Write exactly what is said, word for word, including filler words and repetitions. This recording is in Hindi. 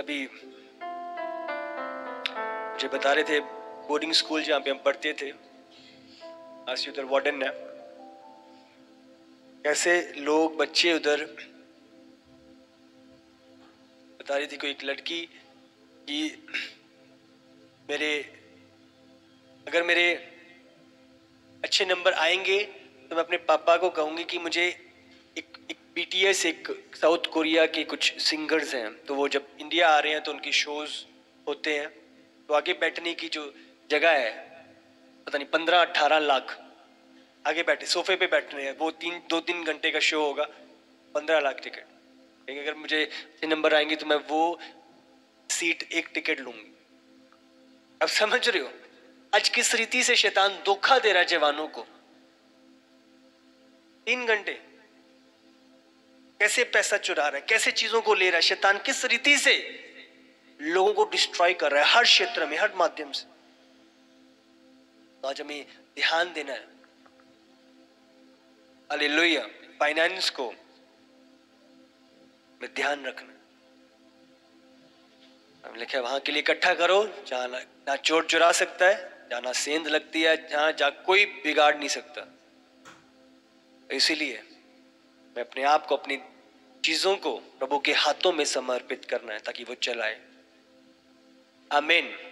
अभी मुझे बता रहे थे बोर्डिंग स्कूल जहाँ पे हम पढ़ते थे, आज उधर वार्डन है, कैसे लोग बच्चे उधर बता रही थी कोई एक लड़की कि मेरे अगर मेरे अच्छे नंबर आएंगे तो मैं अपने पापा को कहूँगी कि मुझे एक एक बीटीएस, एक साउथ कोरिया के कुछ सिंगर्स हैं, तो वो जब इंडिया आ रहे हैं तो उनकी शोज होते हैं, तो आगे बैठने की जो जगह है पता नहीं पंद्रह अट्ठारह लाख आगे बैठे सोफे पे बैठ रहे हैं, वो तीन दो तीन घंटे का शो होगा, पंद्रह लाख टिकट। लेकिन अगर मुझे अच्छे नंबर आएंगे तो मैं वो सीट एक टिकट लूंगी। अब समझ रहे हो आज किस रीति से शैतान धोखा दे रहा है जवानों को। तीन घंटे कैसे पैसा चुरा रहा है, कैसे चीजों को ले रहा है शैतान, किस रीति से लोगों को डिस्ट्रॉय कर रहा है हर क्षेत्र में, हर माध्यम से। तो आज हमें ध्यान देना है, हालेलुया, फाइनेंस को में ध्यान रखना। हम लिखे वहां के लिए इकट्ठा करो जहां ना चोर चुरा सकता है, जहां ना सेंध लगती है, जहां जा कोई बिगाड़ नहीं सकता। इसीलिए मैं अपने आप को, अपनी चीजों को प्रभु के हाथों में समर्पित करना है ताकि वो चलाए। आमीन।